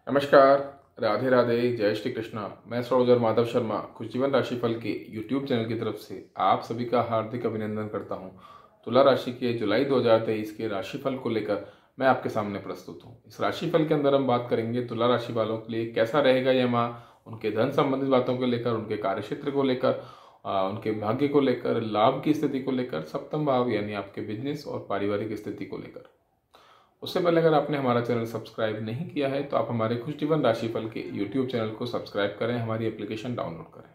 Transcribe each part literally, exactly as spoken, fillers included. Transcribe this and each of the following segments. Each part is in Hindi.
नमस्कार, राधे राधे, जय श्री कृष्णा। मैं एस्ट्रोलॉजर माधव शर्मा खुश जीवन राशिफल के यूट्यूब चैनल की तरफ से आप सभी का हार्दिक अभिनंदन करता हूं। तुला राशि के जुलाई दो हज़ार तेईस के राशिफल को लेकर मैं आपके सामने प्रस्तुत हूं। इस राशिफल के अंदर हम बात करेंगे तुला राशि वालों के लिए कैसा रहेगा यह माह, उनके धन संबंधित बातों को लेकर, उनके कार्यक्षेत्र को लेकर, उनके भाग्य को लेकर, लाभ की स्थिति को लेकर, सप्तम भाव यानी आपके बिजनेस और पारिवारिक स्थिति को लेकर। उससे पहले अगर आपने हमारा चैनल सब्सक्राइब नहीं किया है तो आप हमारे खुश जीवन राशिफल के यूट्यूब चैनल को सब्सक्राइब करें, हमारी एप्लीकेशन डाउनलोड करें।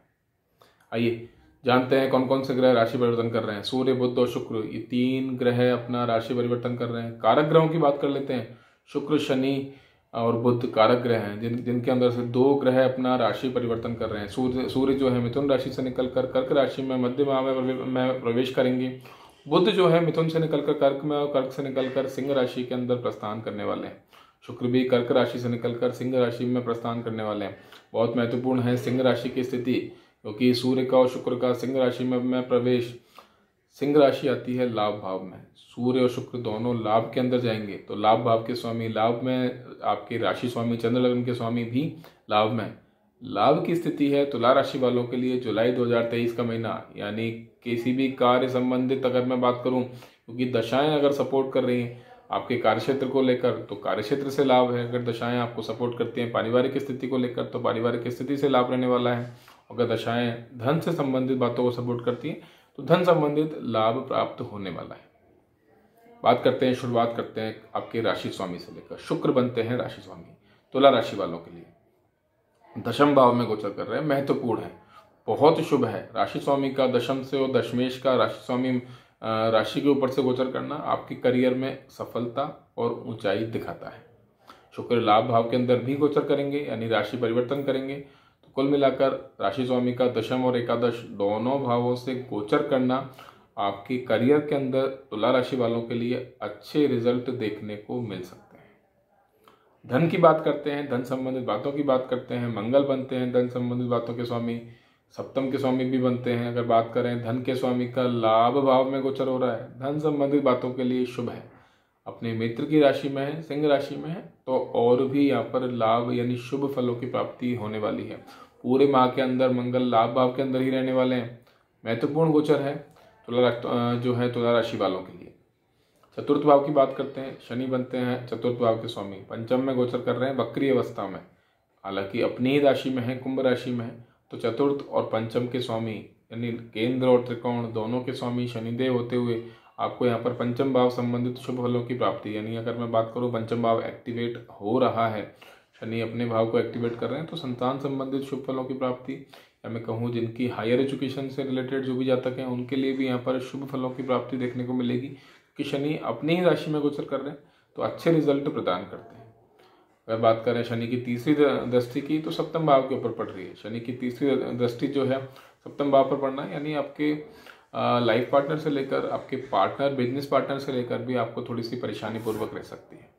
आइए जानते हैं कौन कौन से ग्रह राशि परिवर्तन कर रहे हैं। सूर्य, बुध और शुक्र, ये तीन ग्रह अपना राशि परिवर्तन कर रहे हैं। कारक ग्रहों की बात कर लेते हैं। शुक्र, शनि और बुध कारक ग्रह हैं, जिन जिनके अंदर से दो ग्रह अपना राशि परिवर्तन कर रहे हैं। सूर्य सूर्य जो है मिथुन राशि से निकलकर कर्क राशि में मध्य माह में प्रवेश करेंगे। बुध जो है मिथुन से निकलकर कर्क में और कर्क से निकलकर सिंह राशि के अंदर प्रस्थान करने वाले हैं। शुक्र भी कर्क राशि से निकलकर सिंह राशि में प्रस्थान करने वाले हैं। बहुत महत्वपूर्ण है सिंह राशि की स्थिति, क्योंकि सूर्य का और शुक्र का सिंह राशि में, में प्रवेश, सिंह राशि आती है लाभ भाव में। सूर्य और शुक्र दोनों लाभ के अंदर जाएंगे तो लाभ भाव के स्वामी लाभ में, आपके राशि स्वामी चंद्र लग्न के स्वामी भी लाभ में। लाभ की स्थिति है तुला राशि वालों के लिए जुलाई दो हज़ार तेईस का महीना, यानी किसी भी कार्य संबंधित अगर मैं बात करूं, क्योंकि दशाएं अगर सपोर्ट कर रही हैं आपके कार्यक्षेत्र को लेकर तो कार्यक्षेत्र से लाभ है। अगर दशाएं आपको सपोर्ट करती हैं पारिवारिक स्थिति को लेकर तो पारिवारिक स्थिति से लाभ रहने वाला है। अगर दशाएं धन से संबंधित बातों को सपोर्ट करती हैं तो धन संबंधित लाभ प्राप्त होने वाला है। बात करते हैं, शुरुआत करते हैं आपके राशि स्वामी से लेकर। शुक्र बनते हैं राशि स्वामी तुला राशि वालों के लिए। दशम भाव में गोचर कर रहे हैं, महत्वपूर्ण है, बहुत शुभ है। राशि स्वामी का दशम से और दशमेश का राशि स्वामी राशि के ऊपर से गोचर करना आपके करियर में सफलता और ऊंचाई दिखाता है। शुक्र लाभ भाव के अंदर भी गोचर करेंगे, यानी राशि परिवर्तन करेंगे। तो कुल मिलाकर राशि स्वामी का दशम और एकादश दोनों भावों से गोचर करना आपके करियर के अंदर तुला राशि वालों के लिए अच्छे रिजल्ट देखने को मिल सकते हैं। धन की बात करते हैं, धन संबंधित बातों की बात करते हैं। मंगल बनते हैं धन संबंधित बातों के स्वामी, सप्तम के स्वामी भी बनते हैं। अगर बात करें धन के स्वामी का लाभ भाव में गोचर हो रहा है, धन संबंधित बातों के लिए शुभ है। अपने मित्र की राशि में है, सिंह राशि में है, तो और भी यहाँ पर लाभ यानी शुभ फलों की प्राप्ति होने वाली है। पूरे माह के अंदर मंगल लाभ भाव के अंदर ही रहने वाले हैं। महत्वपूर्ण गोचर है तुला जो है तुला राशि वालों के लिए। चतुर्थ भाव की बात करते हैं। शनि बनते हैं चतुर्थ भाव के स्वामी, पंचम में गोचर कर रहे हैं वक्री अवस्था में। हालांकि अपनी ही राशि में है, कुंभ राशि में है, तो चतुर्थ और पंचम के स्वामी यानी केंद्र और त्रिकोण दोनों के स्वामी शनिदेव होते हुए आपको यहाँ पर पंचम भाव संबंधित शुभ फलों की प्राप्ति, यानी अगर मैं बात करूँ पंचम भाव एक्टिवेट हो रहा है, शनि अपने भाव को एक्टिवेट कर रहे हैं, तो संतान संबंधित शुभ फलों की प्राप्ति, या मैं कहूँ जिनकी हायर एजुकेशन से रिलेटेड जो भी जातक हैं उनके लिए भी यहाँ पर शुभ फलों की प्राप्ति देखने को मिलेगी, कि शनि अपनी ही राशि में गोचर कर रहे हैं तो अच्छे रिजल्ट प्रदान करते हैं। अगर बात करें शनि की तीसरी दृष्टि की तो सप्तम भाव के ऊपर पड़ रही है। शनि की तीसरी दृष्टि जो है सप्तम भाव पर पड़ना है, यानी आपके लाइफ पार्टनर से लेकर आपके पार्टनर, बिजनेस पार्टनर से लेकर भी आपको थोड़ी सी परेशानी पूर्वक रह सकती है।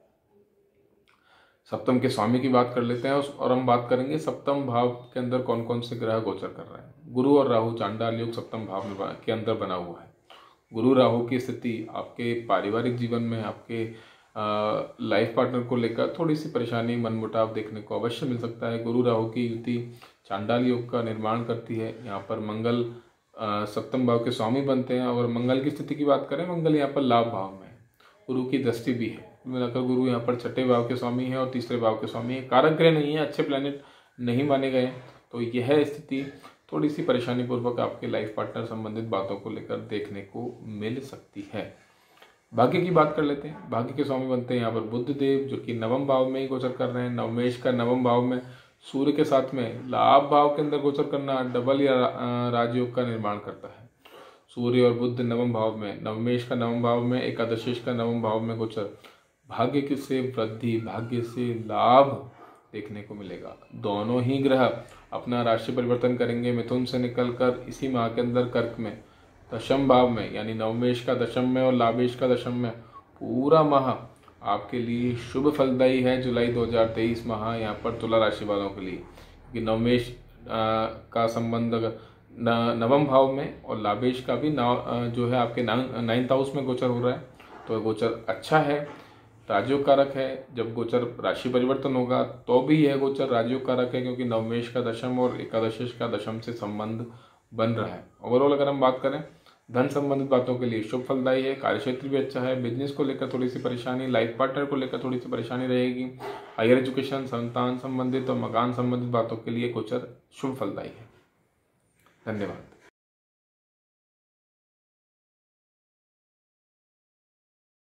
सप्तम के स्वामी की बात कर लेते हैं और हम बात करेंगे सप्तम भाव के अंदर कौन कौन से ग्रह गोचर कर रहे हैं। गुरु और राहु चांडाल योग सप्तम भाव में के अंदर बना हुआ है। गुरु राहु की स्थिति आपके पारिवारिक जीवन में आपके लाइफ पार्टनर को लेकर थोड़ी सी परेशानी, मनमुटाव देखने को अवश्य मिल सकता है। गुरु राहु की युति चांडाल योग का निर्माण करती है। यहाँ पर मंगल सप्तम भाव के स्वामी बनते हैं और मंगल की स्थिति की बात करें, मंगल यहाँ पर लाभ भाव में है, गुरु की दृष्टि भी है। मिलाकर गुरु यहाँ पर छठे भाव के स्वामी है और तीसरे भाव के स्वामी है। कारक ग्रह नहीं है, अच्छे प्लैनेट नहीं माने गए, तो यह स्थिति थोड़ी सी परेशानी पूर्वक आपके लाइफ पार्टनर संबंधित बातों को लेकर देखने को मिल सकती है। भाग्य की बात कर लेते हैं। भाग्य के स्वामी बनते हैं यहाँ पर बुध देव, जो कि नवम भाव में ही गोचर कर रहे हैं। नवमेश का नवम भाव में सूर्य के साथ में लाभ भाव के अंदर गोचर करना डबल या राजयोग का निर्माण करता है। सूर्य और बुध नवम भाव में, नवमेश का नवम भाव में, एकादशेश का नवम भाव में गोचर, भाग्य से वृद्धि, भाग्य से लाभ देखने को मिलेगा। दोनों ही ग्रह अपना राशि परिवर्तन करेंगे मिथुन से निकलकर इसी माह के अंदर कर्क में दशम भाव में, यानी नवमेश का दशम में और लाभेश का दशम में। पूरा माह आपके लिए शुभ फलदायी है। जुलाई दो हज़ार तेईस माह यहाँ पर तुला राशि वालों के लिए, क्योंकि नवमेश का संबंध नवम भाव में और लाभेश का भी नाव जो है आपके नाइन्थ हाउस में गोचर हो रहा है, तो गोचर अच्छा है। राजयोग कारक है। जब गोचर राशि परिवर्तन होगा तो भी यह गोचर राजयोग कारक है, क्योंकि नवमेश का दशम और एकादशेश का दशम से संबंध बन रहा है। ओवरऑल अगर हम बात करें, धन संबंधित बातों के लिए शुभ फलदायी है। कार्यक्षेत्र भी अच्छा है। बिजनेस को लेकर थोड़ी सी परेशानी, लाइफ पार्टनर को लेकर थोड़ी सी परेशानी रहेगी। हायर एजुकेशन, संतान संबंधित और मकान संबंधित बातों के लिए गोचर शुभ फलदायी है। धन्यवाद।